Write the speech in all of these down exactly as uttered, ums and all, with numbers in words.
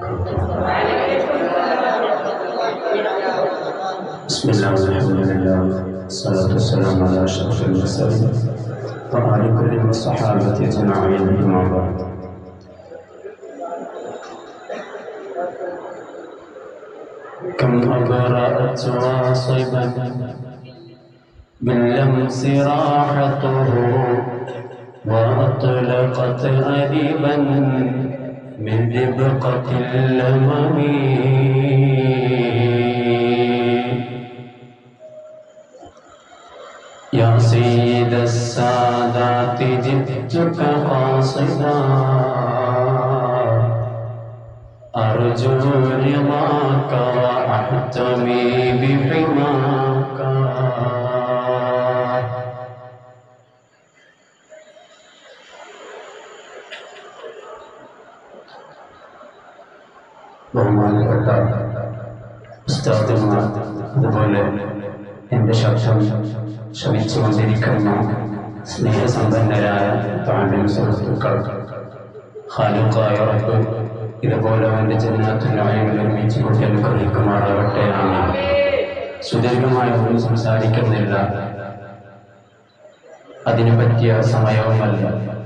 بسم الله والحمد لله والصلاة والسلام على أشرف المرسلين وعلى كل الصحابة أجمعين أما بعد. كم أبرأت واصبا باللمس راحته وأطلقت أديبا من دبقة اللمم. يا سيد السادات جئتك قاصدا أرجو رضاك وأحتمي بحماك. ബഹുമാനപ്പെട്ട ഉസ്താദുമാർ, അതുപോലെ എൻ്റെ ശബ്ദം ശ്രമിച്ചുകൊണ്ടിരിക്കുന്ന സ്നേഹസമ്പന്നരായ താഴ്ന്ന സുഹൃത്തുക്കൾ, ഖാലിഖായ റബ്ബ് ഇതുപോലെ അവൻ്റെ ജന്നത്തുൽ നഈമിൽ ഒരുമിച്ച് കൂട്ടി അനുഗ്രഹിക്കുമാറാകട്ടെ. ആമീൻ. സുദീർഘമായ ഒന്നും സംസാരിക്കുന്നില്ല, അതിനു പറ്റിയ സമയവുമല്ല.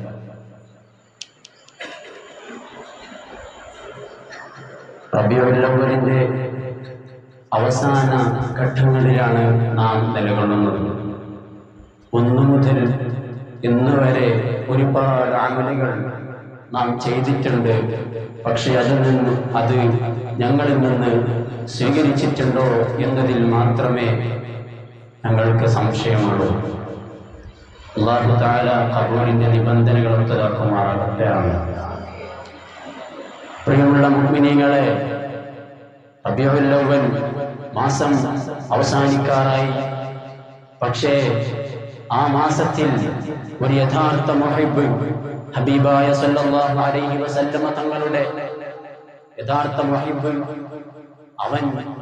റബീഉൽ അവ്വലിന്റെ അവസാന ഘട്ടങ്ങളിലാണ് നാം നിലകൊള്ളുന്നത്. ഒന്നു മുതൽ ഇന്ന് വരെ ഒരുപാട് അമലുകൾ നാം ചെയ്തിട്ടുണ്ട്. പക്ഷെ അതിൽ നിന്ന് അത് ഞങ്ങളിൽ നിന്ന് സ്വീകരിച്ചിട്ടുണ്ടോ എന്നതിൽ മാത്രമേ ഞങ്ങൾക്ക് സംശയമുള്ളൂ. അല്ലാഹു തആല ഖബൂലിന്റെ നിബന്ധനകൾ തയ്യാറാക്കുമാറാകട്ടെ. പ്രിയമുള്ള മുഅ്മിനീങ്ങളെ, റബീഉൽ അവ്വൽ മാസം അവസാനിക്കാറായി. പക്ഷേ ആ മാസത്തിൽ ഒരു യഥാർത്ഥ മുഹിബ്ബ്, ഹബീബായ സല്ലല്ലാഹു അലൈഹി വസല്ലമ തങ്ങളുടെ യഥാർത്ഥ മുഹിബ്ബ്, അവൻ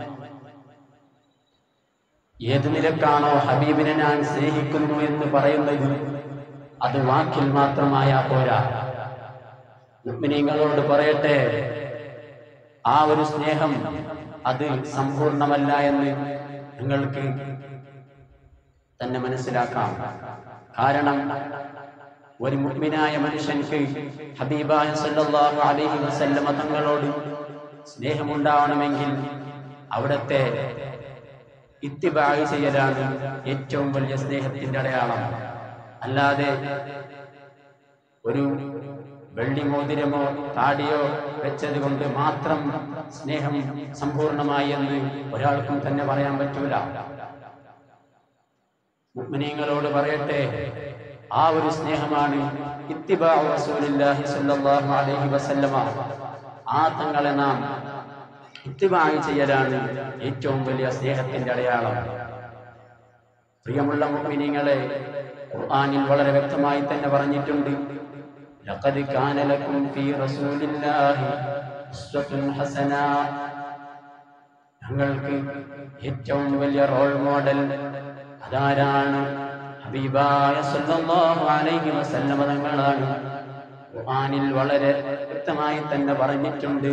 ഏത് നിലക്കാണോ ഹബീബിനെ ഞാൻ സ്നേഹിക്കുന്നു എന്ന് പറയുന്നത്, അത് വാക്കിൽ മാത്രമായ പോരാ. മുഅ്മിനീങ്ങളോട് പറയട്ടെ, ആ ഒരു സ്നേഹം അത് സമ്പൂർണമല്ല എന്ന് നിങ്ങൾക്ക് തന്നെ മനസ്സിലാക്കാം. കാരണം ഒരു മുഅ്മിനായ മനുഷ്യൻക്ക് ഹബീബായ സല്ലല്ലാഹു അലൈഹി വസല്ലമ തങ്ങളോട് സ്നേഹമുണ്ടാവണമെങ്കിൽ അവിടത്തെ ഇത്തിബാഅ് ചെയ്യലാണ് ഏറ്റവും വലിയ സ്നേഹത്തിന്റെ അടയാളം. അല്ലാതെ ഒരു വെള്ളി മോതിരമോ താടിയോ വെച്ചത് കൊണ്ട് മാത്രം സ്നേഹം സമ്പൂർണമായി എന്ന് ഒരാൾക്കും തന്നെ പറയാൻ പറ്റൂല. മുഅ്മിനീങ്ങളോട് പറയട്ടെ, ആ ഒരു സ്നേഹമാണ് ഇത്തിബാഉ റസൂലുള്ളാഹി സ്വല്ലല്ലാഹു അലൈഹി വസല്ലമ. ആ തങ്ങളെ നാം ഇത്തിബാഅ് ചെയ്യലാണ് ഏറ്റവും വലിയ സ്നേഹത്തിന്റെ അടയാളം. പ്രിയമുള്ള മുഅ്മിനീങ്ങളെ, ഖുർആനിൽ വളരെ വ്യക്തമായി തന്നെ പറഞ്ഞിട്ടുണ്ട്, ലഖദ് കാന ലക്കും ഫീ റസൂലില്ലാഹി ഉസ്വത്തുൻ ഹസന. ഞങ്ങൾക്ക് ഏറ്റവും വലിയ റോൾ മോഡൽ അതാരാണ്? ഹബീബായ സല്ലല്ലാഹു അലൈഹി വസല്ലമ തങ്ങളാണ്. ഖുർആനിൽ വളരെ വ്യക്തമായി തന്നെ പറഞ്ഞിട്ടുണ്ട്.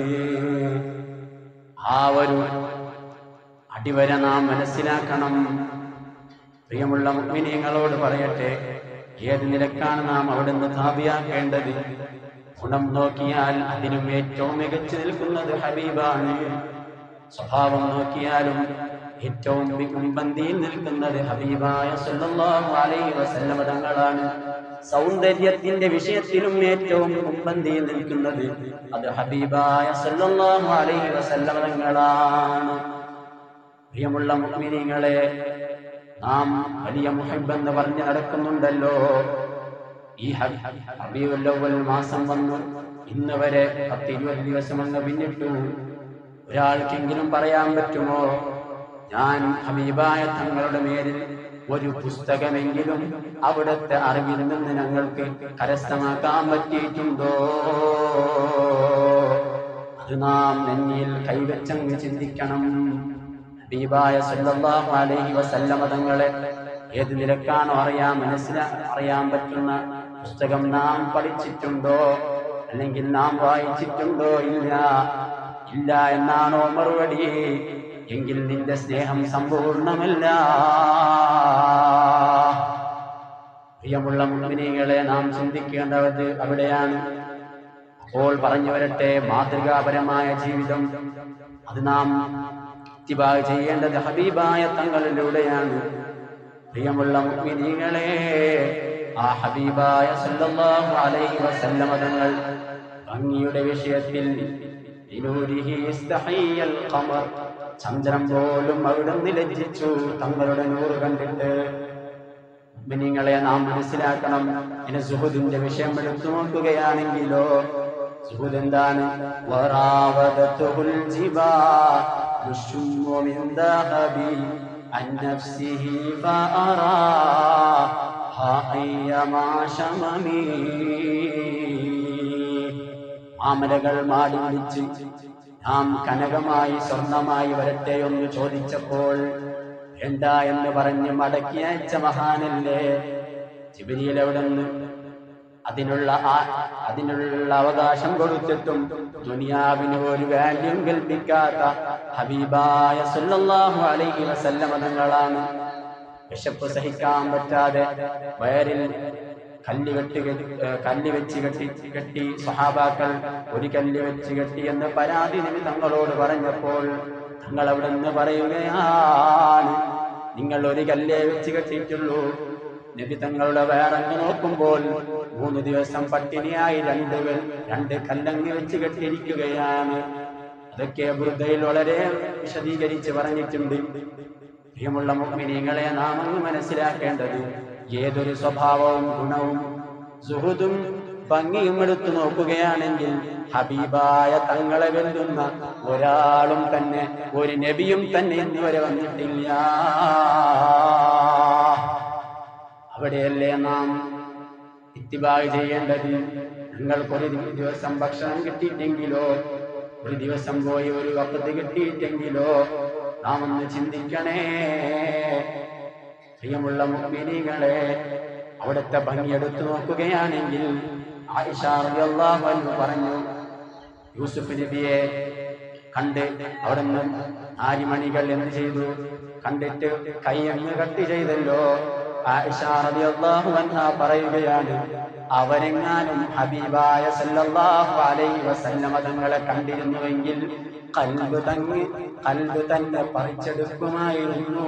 ആ ഒരു അടിവര നാം മനസ്സിലാക്കണം. പ്രിയമുള്ള മുഅ്മിനീങ്ങളോട് പറയട്ടെ, ഏത് നിലക്കാണ് നാം അവിടുന്ന് താബിയാക്കേണ്ടത്? ഗുണം നോക്കിയാൽ അതിനും ഏറ്റവും മികച്ചു നിൽക്കുന്നത് ഹബീബാണ്. സ്വഭാവം നോക്കിയാലും ഏറ്റവും മുൻപന്തിയിൽ നിൽക്കുന്നത് ഹബീബായ സല്ലല്ലാഹു അലൈഹി വസല്ലമ തങ്ങളാണ്. സൗന്ദര്യത്തിന്റെ വിഷയത്തിലും ഏറ്റവും മുൻപന്തിയിൽ നിൽക്കുന്നത് അത് ഹബീബായ സല്ലല്ലാഹു അലൈഹി വസല്ലമ തങ്ങളാണ്. പ്രിയമുള്ള മുഅ്മിനീങ്ങളെ, നാം വലിയ മുഹിബ്ബ് എന്ന് പറഞ്ഞ് നടക്കുന്നുണ്ടല്ലോ. ഈ റബീഉൽ അവ്വൽ മാസം വന്നു, ഇന്ന് വരെ പത്തിരുപത് ദിവസം അങ്ങ് പിന്നിട്ടു. ഒരാൾക്കെങ്കിലും പറയാൻ പറ്റുമോ, ഞാൻ ഹബീബായ തങ്ങളുടെ മേലിൽ ഒരു പുസ്തകമെങ്കിലും അവിടുത്തെ അറിവിൽ നിന്ന് ഞങ്ങൾക്ക് കരസ്ഥമാക്കാൻ പറ്റിയിട്ടുണ്ടോ? അത് നാം നെഞ്ഞിൽ കൈവച്ചങ്ങ് ചിന്തിക്കണം. ഹബീബായ സല്ലല്ലാഹു അലൈഹി വസല്ലമ തങ്ങളെ ഏത് നിലക്കാണോ അറിയാൻ മനസ്സിലാ അറിയാൻ പറ്റുന്ന പുസ്തകം നാം പഠിച്ചിട്ടുണ്ടോ, അല്ലെങ്കിൽ നാം വായിച്ചിട്ടുണ്ടോ? ഇല്ല. ഇല്ല എന്നാണോ മറുപടി? എങ്കിൽ നിന്റെ സ്നേഹം സമ്പൂർണ്ണമല്ല. പ്രിയമുള്ള മുഅ്മിനീങ്ങളെ, നാം ചിന്തിക്കേണ്ടത് അവിടെയാണ്. അപ്പോൾ പറഞ്ഞു വരട്ടെ, മാതൃകാപരമായ ജീവിതം അത് നാം ഇത്തിബാ ചെയ്യേണ്ടത് ഹബീബായ തങ്ങളിലൂടെയാണ്. പ്രിയമുള്ള മുഅ്മിനീങ്ങളെ, ആ ഹബീബായ സല്ലല്ലാഹു അലൈഹി വസല്ലമ തങ്ങൾ ഭംഗിയുടെ വിഷയത്തിൽ ബിനൂരിഹി ഇസ്തഹിയൽ ഖമർ, ചന്ദ്രൻ പോലും അവിടുന്ന് ലജ്ജിച്ചു തങ്ങളുടെ നൂറ് കണ്ടിട്ട്. മുഅ്മിനീങ്ങളെ, നാം മനസ്സിലാക്കണം. ഇനി സുഹുദിന്റെ വിഷയം എടുത്തു നോക്കുകയാണെങ്കിലോ, സുഹുദ് എന്താണ്? വറാവദതുൽ ജിബാലു ശുമ്മു മിൻ ദഹബി അൻ നഫ്സിഹി ഫഅറാഹാ അയ്യമാ ശമമി. മാമലകൾ മാടി വിളിച്ച് നാം കനകമായി സ്വർണമായി വരട്ടെ എന്ന് ചോദിച്ചപ്പോൾ വേണ്ട എന്ന് പറഞ്ഞ് മടക്കി അയച്ച മഹാനല്ലേ ജിബ്രീൽ. അവിടുന്ന് അതിനുള്ള അതിനുള്ള അവകാശം കൊടുത്തിട്ടും ദുനിയാവിന് ഒരു വാല്യം കൽപ്പിക്കാത്ത ഹബീബായ സല്ലല്ലാഹു അലൈഹി വസല്ലമ തങ്ങളാണ്. വിശപ്പ് സഹിക്കാൻ പറ്റാതെ വയറിൽ കല്ല് കെട്ടി കല്ല് വെച്ച് കെട്ടി കെട്ടി സ്വഹാബാക്കൾ ഒരു കല്ല് വെച്ച് കെട്ടി എന്ന് പരാതി നബി തങ്ങളോട് പറഞ്ഞപ്പോൾ തങ്ങൾ അവിടെ നിന്ന് പറയുകയാണ്, നിങ്ങൾ ഒരു കല്ലേ വെച്ച് കെട്ടിയിട്ടുള്ളൂ. നബി തങ്ങളുടെ വയറങ്ങ് നോക്കുമ്പോൾ മൂന്ന് ദിവസം പട്ടിണിയായി രണ്ട് രണ്ട് കല്ലങ്ങ് വെച്ച് കെട്ടിയിരിക്കുകയാണ്. അതൊക്കെ ബുർദയിൽ വളരെ വിശദീകരിച്ച് പറഞ്ഞിട്ടുണ്ട്. പ്രിയമുള്ള മുഅ്മിനീങ്ങളെ, നാം അങ്ങ് മനസ്സിലാക്കേണ്ടത്, ഏതൊരു സ്വഭാവവും ഗുണവും സുഹുദും ഭംഗിയും എടുത്തു നോക്കുകയാണെങ്കിൽ ഹബീബായ തങ്ങളെ വെല്ലുന്ന ഒരാളും തന്നെ, ഒരു നബിയും തന്നെ ഇന്നുവരെ വന്നിട്ടില്ല. അവിടെയല്ലേ നാം ഇത്തിബാ ചെയ്യേണ്ടത്. നിങ്ങൾക്കൊരു ദിവസം ഭക്ഷണം കിട്ടിയിട്ടെങ്കിലോ, ഒരു ദിവസം പോയി ഒരു വഖത്ത് കിട്ടിയിട്ടെങ്കിലോ നാം ഒന്ന് ചിന്തിക്കണേ. പ്രിയമുള്ള മുഅ്മിനീങ്ങളെ, അവിടുത്തെ ഭംഗി എടുത്തു നോക്കുകയാണെങ്കിൽ ആയിഷ റളിയല്ലാഹു അൻഹ പറഞ്ഞു, യൂസുഫ് നബിയെ കണ്ട് അവിടുന്ന് നാരിമണികൾ എന്ത് ചെയ്തു? കണ്ടിട്ട് കൈയങ്ങ് കട്ട് ചെയ്തല്ലോ. ആയിഷ റളിയല്ലാഹു അൻഹ പറയുകയാണ്, അവരെങ്ങാനും ഹബീബായ സല്ലല്ലാഹു അലൈഹി വസല്ലമ തങ്ങളെ കണ്ടിരുന്നുവെങ്കിൽ ഖൽബ് തങ്ങി ഖൽബ് തന്നെ പറിച്ചെടുക്കുമായിരുന്നു.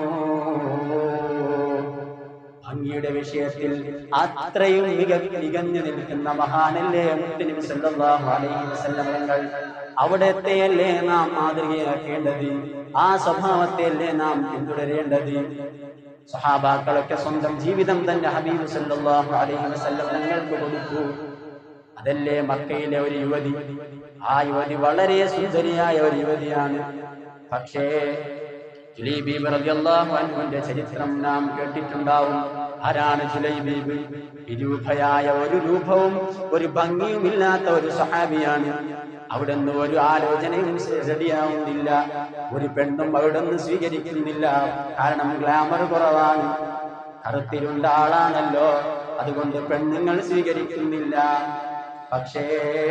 ഭംഗിയുടെ വിഷയത്തിൽ അത്രയും മിക മികഞ്ഞു നിൽക്കുന്ന മഹാനല്ലേ മുത്തുനബി സല്ലല്ലാഹു അലൈഹി വസല്ലം തങ്ങൾ. അവിടത്തെയല്ലേ നാം മാതൃകയാക്കേണ്ടത്. ആ സ്വഭാവത്തെയല്ലേ നാം പിന്തുടരേണ്ടത്. സഹാബാക്കളൊക്കെ സ്വന്തം ജീവിതം തന്നെ ഹബീബ് സല്ലല്ലാഹു അലൈഹി വസല്ലം തങ്ങൾക്ക് കൊടുത്തു. അതല്ലേ മക്കയിലെ ഒരു യുവതി. ആ യുവതി വളരെ സുന്ദരിയായ ഒരു യുവതിയാണ്. പക്ഷേ ജുലൈബീബ് റളിയല്ലാഹു അൻഹുവിന്റെ ചരിത്രം നാം കേട്ടിട്ടുണ്ടാവും. ആരാണ് ജുലൈബീബ്? വിരൂപയായ, ഒരു രൂപവും ഒരു ഭംഗിയും ഇല്ലാത്ത ഒരു സഹാബിയാണ്. അവിടുന്ന് ഒരു ആലോചനയും റെഡിയാവുന്നില്ല. ഒരു പെണ്ണും അവിടുന്ന് സ്വീകരിക്കുന്നില്ല. കാരണം ഗ്ലാമർ കുറവാണ്. കറുത്തിരുണ്ട ആളാണല്ലോ, അതുകൊണ്ട് പെണ്ണുങ്ങൾ സ്വീകരിക്കുന്നില്ല. പക്ഷേ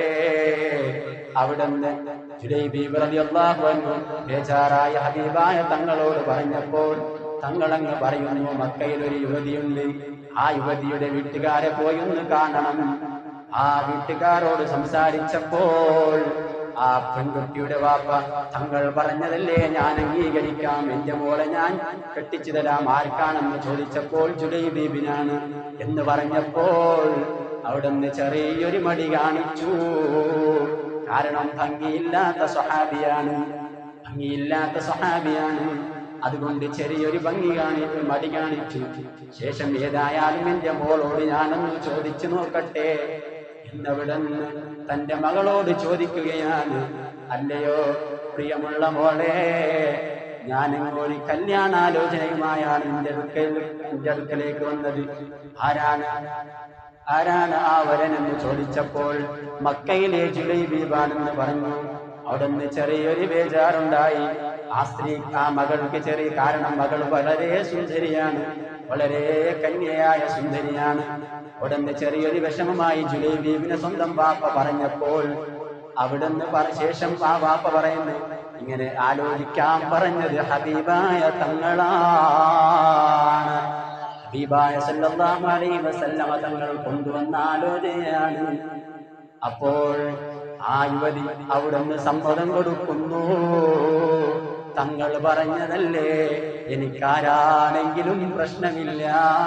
അവിടുന്ന് ജുലൈബീബ് റളിയല്ലാഹു അൻഹു ബേജാറായ ഹബീബായ തങ്ങളോട് പറഞ്ഞപ്പോൾ തങ്ങളങ്ങ് പറയുന്നു, മക്കയിൽ ഒരു യുവതിയുണ്ട്. ആ യുവതിയുടെ വീട്ടുകാരെ പോയി ഒന്ന് കാണണം. ആ വീട്ടുകാരോട് സംസാരിച്ചപ്പോൾ ആ പെൺകുട്ടിയുടെ വാപ്പ തങ്ങൾ പറഞ്ഞതല്ലേ ഞാൻ അംഗീകരിക്കാം, എന്റെ മോളെ ഞാൻ കെട്ടിച്ചു തരാം. ആർക്കാണെന്ന് ചോദിച്ചപ്പോൾ ജുലൈബീബിനാണ് എന്ന് പറഞ്ഞപ്പോൾ അവിടുന്ന് ചെറിയൊരു മടി കാണിച്ചു. കാരണം ഭംഗിയില്ലാത്ത സ്വഹാബിയാണ്, ഭംഗിയില്ലാത്ത സ്വഹാബിയാണ്. അതുകൊണ്ട് ചെറിയൊരു ഭംഗി കാണിച്ചു, മടി കാണിച്ചു. ശേഷം ഏതായാലും എന്റെ മോളോട് ഞാനൊന്ന് ചോദിച്ചു നോക്കട്ടെ എന്നവിടുന്ന് തന്റെ മകളോട് ചോദിക്കുകയാണ്. അല്ലയോ പ്രിയമുള്ള മോളെ, ഞാൻ ഒരു കല്യാണാലോചനയുമായാണ് എന്റെ അടുക്കൽ എന്റെ അടുക്കലേക്ക് വന്നത്. ആരാണ് ആരാണ് ആ വരനെന്ന് ചോദിച്ചപ്പോൾ മക്കയിലെ ജുലൈബീബാണെന്ന് പറഞ്ഞു. അവിടുന്ന് ചെറിയൊരു ബേജാറുണ്ടായി. ആ സ്ത്രീ ആ മകൾക്ക് ചെറിയ, കാരണം മകൾ വളരെ സുന്ദരിയാണ്, വളരെ കന്യയായ സുന്ദരിയാണ്. ഉടനെ ചെറിയൊരു വിഷമമായി ജുലൈബീബിനെ സ്വന്തം ബാപ്പ പറഞ്ഞപ്പോൾ അവിടുന്ന് ശേഷം ആ വാപ്പ പറയുന്നു, ഇങ്ങനെ ആലോചിക്കാൻ പറഞ്ഞത് ഹബീബായ തങ്ങളാണ്. ഹബീബായ സല്ലല്ലാഹു അലൈഹി വസല്ലമ തങ്ങൾ കൊണ്ടുവന്ന ആലോചനയാണ്. അപ്പോൾ ആ യുവതി അവിടുന്ന് സമ്മതം കൊടുക്കുന്നു. തങ്ങൾ പറഞ്ഞതല്ലേ, എനിക്കാരാണെങ്കിലും പ്രശ്നമില്ല.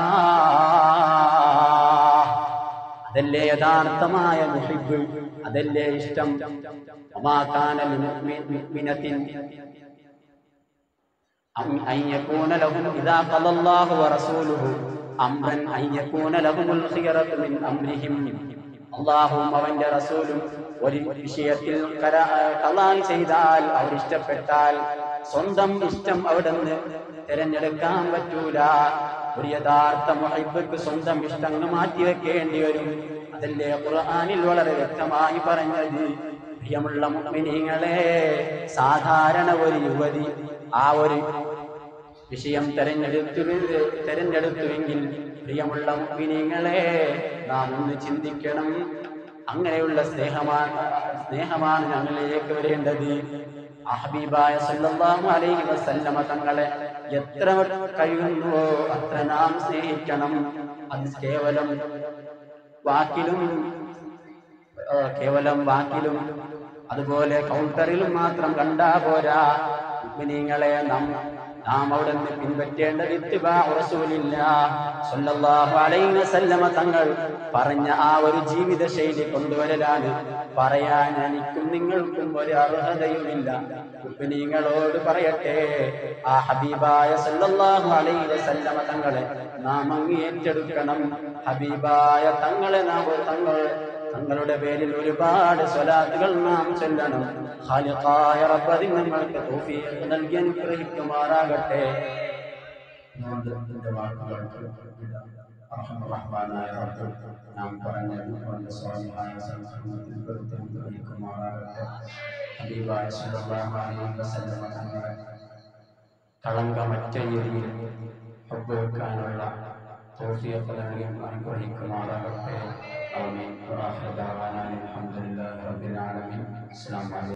അതല്ലേ യഥാർത്ഥമായ മുഹിബ്ബ്, അതല്ലേ ഇഷ്ടം. വമാ കാന ലിമുഅ്മിനത്തിൻ അൻ യകൂന ലഹും ഇദാ ഖലല്ലാഹു വറസൂലുഹു അംറൻ അൻ യകൂന ലഹുൽ ഖിയറതു മിൻ അംരിഹിം. അല്ലാഹുവും അവന്റെ റസൂലും ഒരു വിഷയത്തിൽ ഖലാ ചെയ്താൽ, അവർ ഇഷ്ടപ്പെട്ടാൽ സ്വന്തം ഇഷ്ടം അവിടുന്ന് തിരഞ്ഞെടുക്കാൻ പറ്റൂല. ഒരു യഥാർത്ഥ മുഹിബ്ബിക്ക് സ്വന്തം ഇഷ്ടങ്ങൾ മാറ്റിവെക്കേണ്ടി വരും. അതല്ലേ ഖുർആനിൽ വളരെ വ്യക്തമായി പറഞ്ഞത്. പ്രിയമുള്ള മുഅ്മിനീങ്ങളെ, സാധാരണ ഒരു യുവതി ആ ഒരു വിഷയം തെരഞ്ഞെടുത്തു തെരഞ്ഞെടുത്തുവെങ്കിൽ പ്രിയമുള്ള മുഅ്മിനീങ്ങളെ, നാം ഒന്ന് ചിന്തിക്കണം. അങ്ങനെയുള്ള സ്നേഹമാണ് സ്നേഹമാണ് ഞങ്ങളിലേക്ക് വരേണ്ടത്. ഹബീബായ സല്ലല്ലാഹു അലൈഹി വസല്ലമ തങ്ങളെ എത്ര കഴിയുന്നുവോ അത്ര നാം സ്നേഹിക്കണം. അത് കേവലം വാക്കിലും കേവലം വാക്കിലും അതുപോലെ കൗണ്ടറിലും മാത്രം കണ്ടാ പോരാ. മുഅ്മിനീങ്ങളെ, നാം നാം അവിടെ നിന്ന് പിൻപറ്റേണ്ടത് ഇത്തിബാഉ റസൂലില്ലാഹ് സ്വല്ലല്ലാഹു അലൈഹി വസല്ലമ തങ്ങൾ പറഞ്ഞ ആ ഒരു ജീവിത ശൈലി കൊണ്ടുവരലാണ്. പറയാൻ എനിക്കും നിങ്ങൾക്കും ഒരു അർഹതയുമില്ല. മുഅ്മിനീങ്ങളോട് പറയട്ടെ, ആ ഹബീബായ സല്ലല്ലാഹു അലൈഹി വസല്ലമ തങ്ങളെ നാം അങ്ങ് ഏറ്റെടുക്കണം. ഹബീബായ തങ്ങളെ നാം തങ്ങൾ തങ്ങളുടെ പേരിൽ ഒരുപാട് സ്വലാത്തുകൾ നാം ചൊല്ലണം. ഖാലിഖായ റബ്ബ് നമ്മൾക്ക് തൗഫീഖ് നൽകി അനുഗ്രഹിക്കുമാറാകട്ടെ. റഹ്മാനായ റബ്ബ് നാം പറഞ്ഞ സ്വാലിഹായ സൽക്കർമ്മത്തിൽ പെടുത്തി അനുഗ്രഹിക്കുമാറാകട്ടെ. ഹബീബായ സല്ലല്ലാഹു അലൈഹി വസല്ലമ തങ്ങളെ കളങ്കമറ്റ രീതിയിൽ ഹബ്ബ് വെക്കാനുള്ള തൗഫീഖ് നൽകി അനുഗ്രഹിക്കുമാറാകട്ടെ. ആമീൻ. വആഖിറു ദഅവാനാ അൽഹംദുലില്ലാഹി റബ്ബിൽ ആലമീൻ. അസ്സലാമു അലൈക്കും.